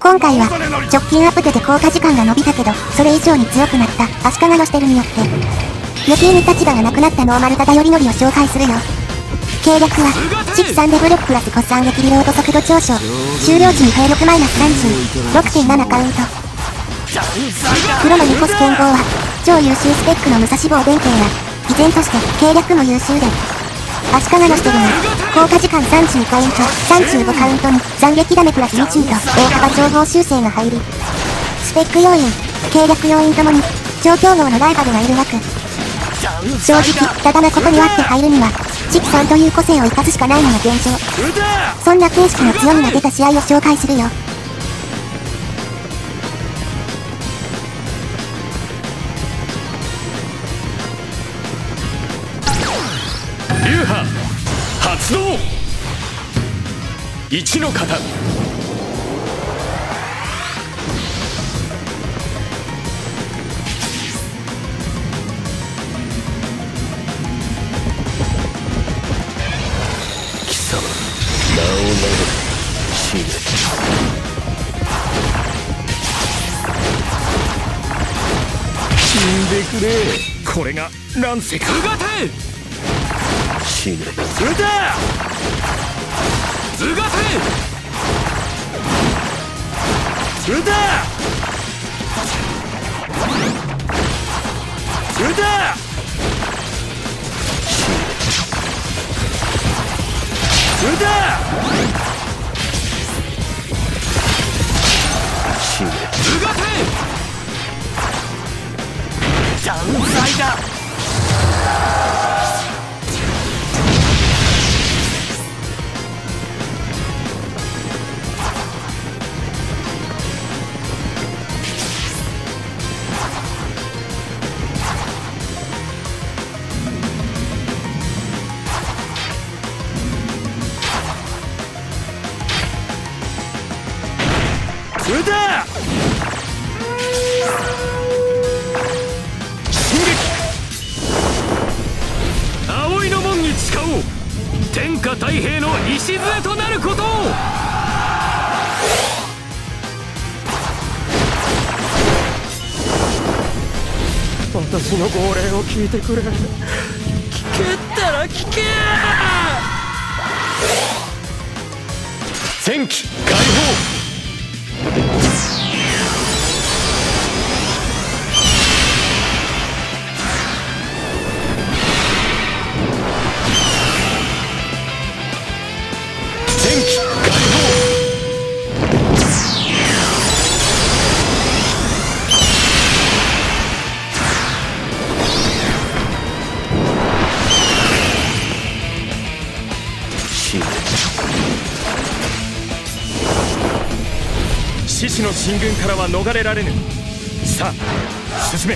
今回は直近アップデで効果時間が伸びたけどそれ以上に強くなった足利のステルによって余計に立場がなくなったノーマル型よりのりを紹介するよ。計略は式3で武力プラスコス反撃リロード速度上昇、終了時に兵力マイナス 36.7 カウント。黒のニコス剣豪は超優秀スペックの武蔵坊弁慶が依然として計略も優秀で、足利のステルに効果時間30カウント35カウントに斬撃ダメプラス20と大幅情報修正が入り、スペック要因計略要因ともに超強豪のライバルがいるわけ。正直ただなことに割って入るには式3という個性を生かすしかないのが現状。そんな形式の強みが出た試合を紹介するよ。 流派発動1の型貴様名を名乗れ死ね。死んでくれ。これが乱世か。死ね。撃て。ズガテ。撃て。撃て。撃て。死ね。ズガテ。残罪だ。撃て。進撃。葵の門に誓おう。天下太平の礎となることを。私の号令を聞いてくれ。聞けったら聞け。戦機解放。獅子の進軍からは逃れられぬ。さあ進め。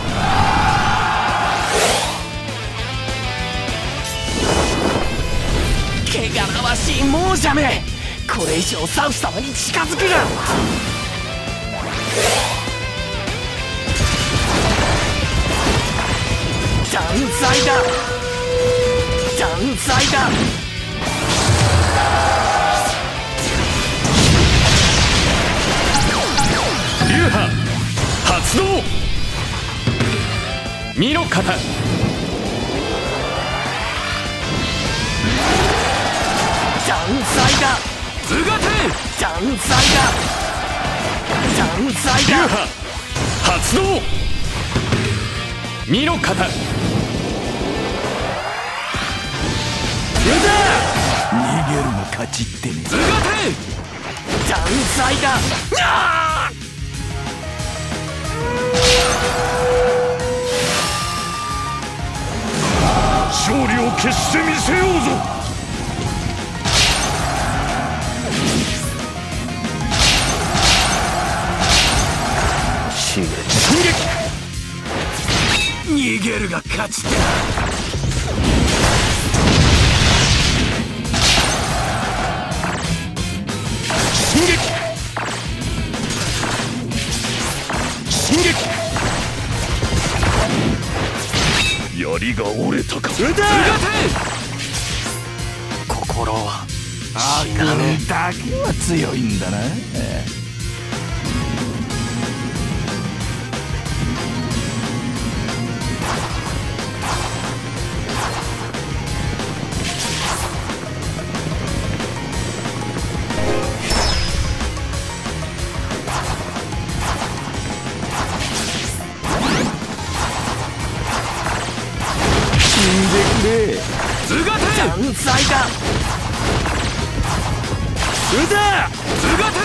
汚らわしい亡者め、これ以上サウス様に近づくな。断罪だ。断罪だ。流派発動2の型断罪だ。ズガテ。断罪だ。断罪だ。流派発動2の型。逃げるの勝ちってね。ズガテ。断罪だ。勝利を決してみせようぞ。進撃。逃げるが勝ちだ。進撃。進撃。槍が折れたか。撃て。心は悪運だけは強いんだな。 くれ。頭がて残罪だ。撃て。頭がて。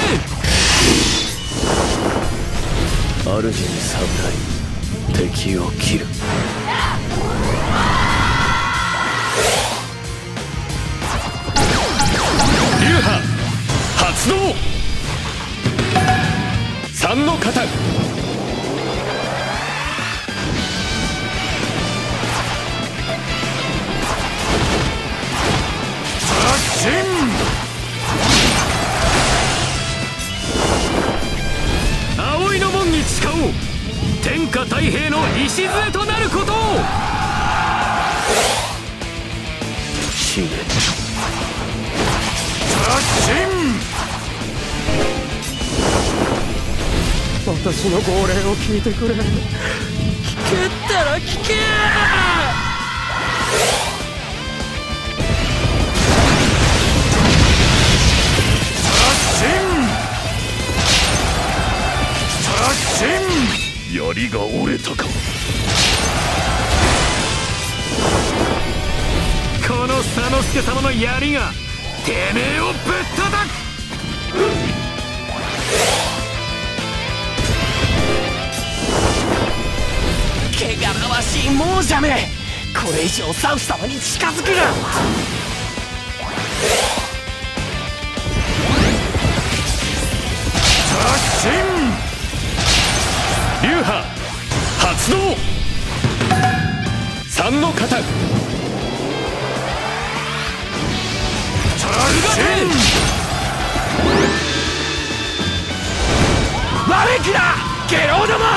主に侍、敵を切る。流派発動。三の型。葵の門に誓おう。天下太平の礎となることを。死ね。私の号令を聞いてくれ。聞けったら聞け。槍が折れたか。この佐之助様の槍がてめえをぶったたく。汚らわしい亡者め。これ以上サウス様に近づくな。流派発動。三の型。悪い気だゲロウども。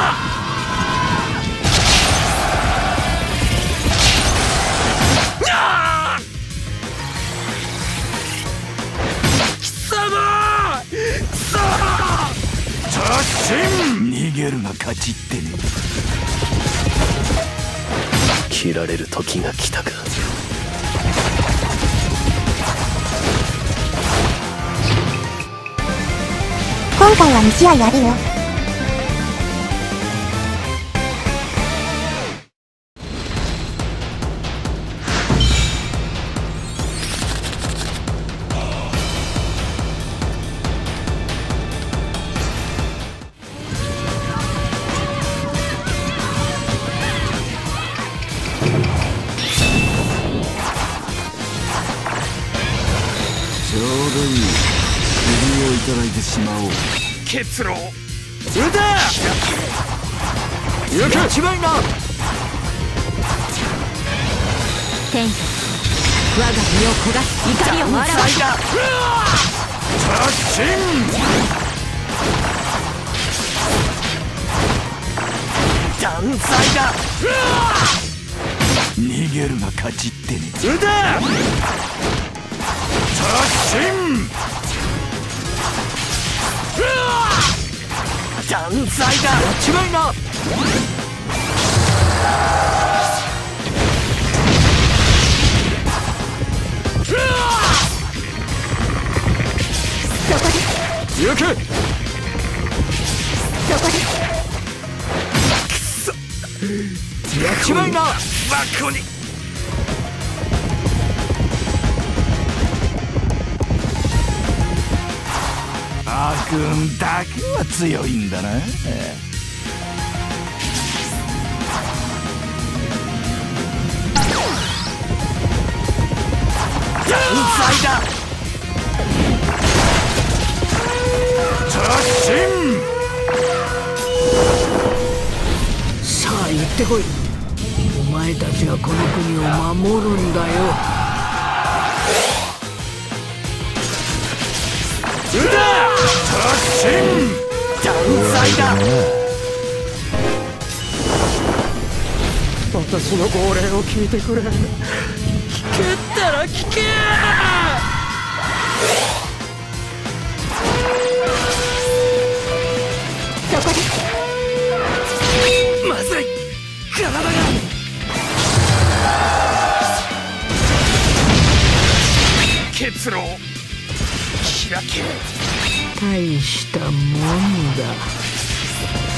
貴様くそ。逃げるが勝ちってね。切られる時が来たか。 今回は2試合あるよ。 ちょうどいい。首をいただいてしまおう。結露。撃て。行け。一番な。 天よ、我が身を焦がす怒りを表す。 突進。断罪だ。逃げるが勝ちってね。撃て。突進。断罪だ。違いな。 そこで行け。 そこでくそ。違いな。バコに。悪運だけは強いんだな。断罪だ。突進。さあ行ってこい。お前たちがこの国を守るんだよ。撃て。突進。断罪だ。私の号令を聞いてくれ。聞けったら聞け。 そこでまずい。体が。結露。開け。大したもんだ。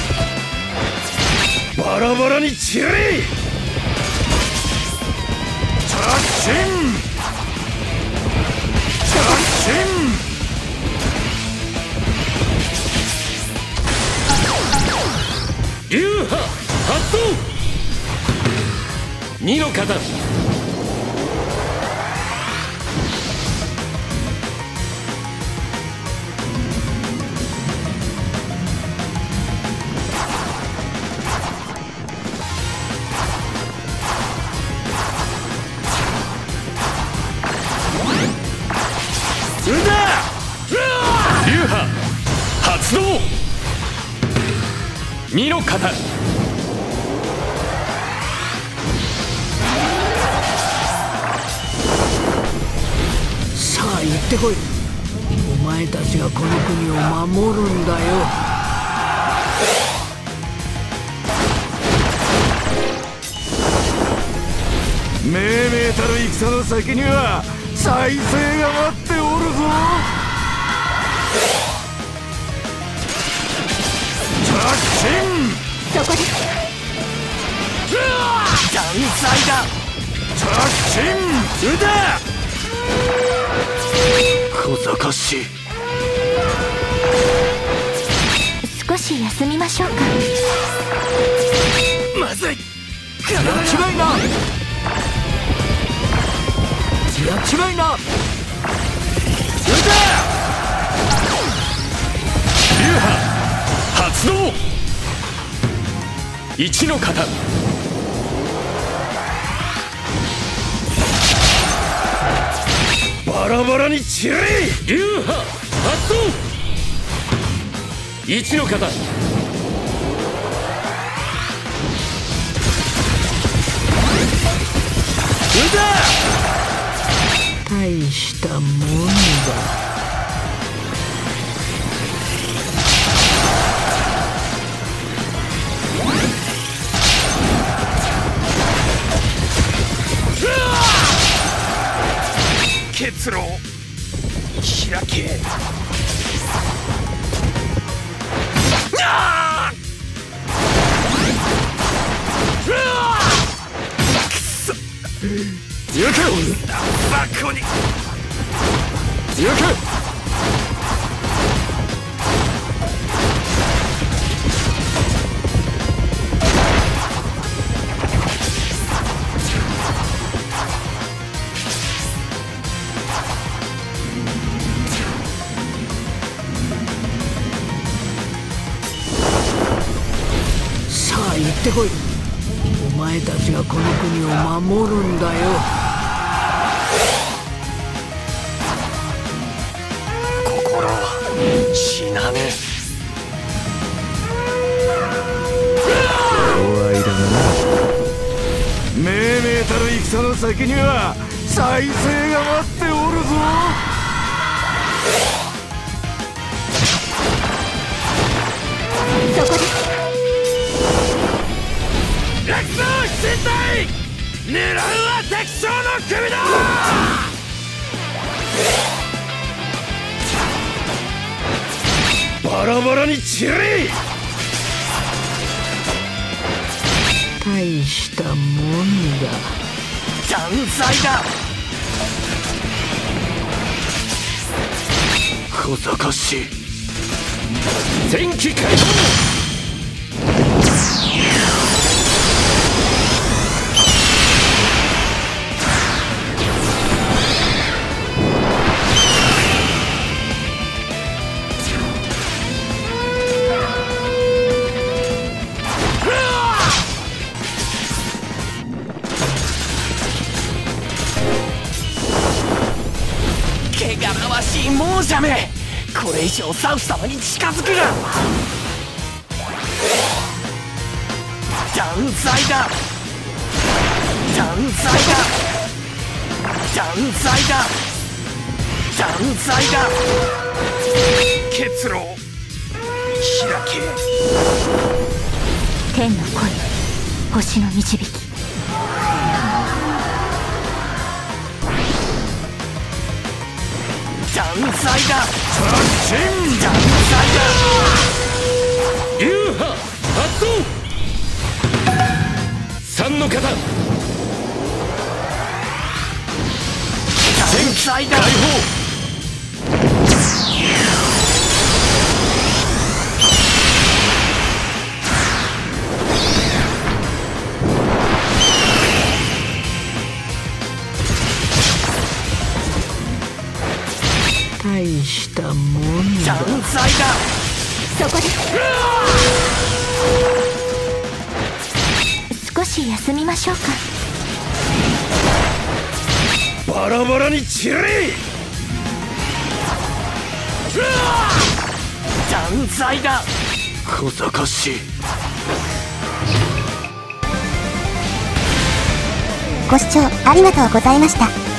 バラバラに散れ。 流派発動。二の型。流派発動。二の型。 さあ行ってこい。お前たちがこの国を守るんだよ。 めいめいたる戦の先には再生が待っておるぞ。 そこです。 断罪だ。 着信。 腕。 小賢しい。 少し休みましょうか。 まずい。 やっちまいな。やっちまいな。 流派発動。一の型。バラバラに散れ。流派発動。一の型。 大したもんだ。 結露開け。 行け。 バッコに。 行け。 さあ行ってこい。お前たちがこの国を守るんだよ。 心は死なねえ。 弱いだがな。めいめいたる戦の先には再生が待っておるぞ。 そこです。 楽走戦隊狙うは敵将の首だ。バラバラに散れ。 大したもんだ。 断罪だ。 小賢しい。 前期開放。汚らわしい亡者め。これ以上サウス様に近づくが。断罪だ。断罪だ。断罪だ。断罪だ。 結露開け。 天の声、星の導き。 断罪だ。 着信。 断罪だ。流派発動。三の型。 砕だ。 大したもんだ。 惨災だ。 そこです。少し休みましょうか。 バラバラに散れ。 惨災だ。 小賢しい。 ご視聴ありがとうございました。